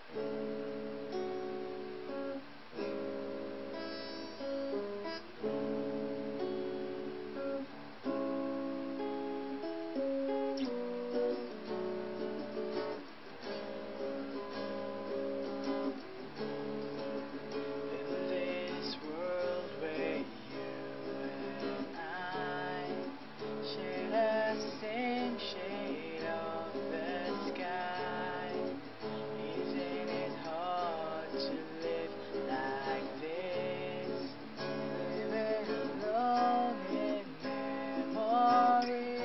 Shade of the sky. Isn't it hard to live like this? Living alone in memories.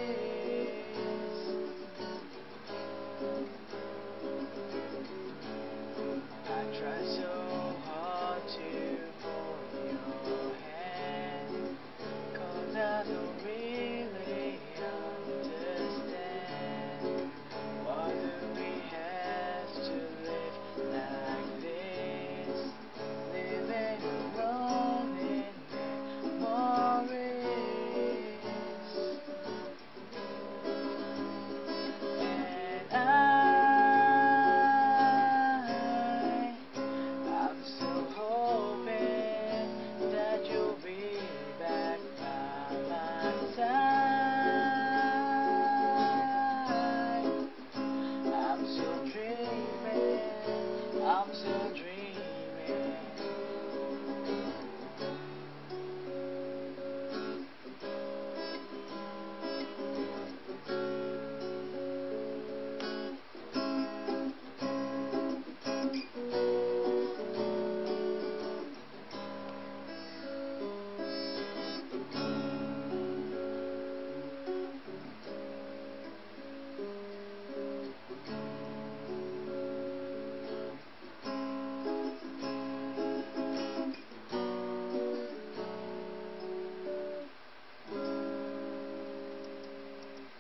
I try so hard to hold your hand, 'cause I don't really understand. Why do we have to live like this? Living alone in memories. And I'm still hoping that you'll be back by my side. I'm still dreaming, I'm still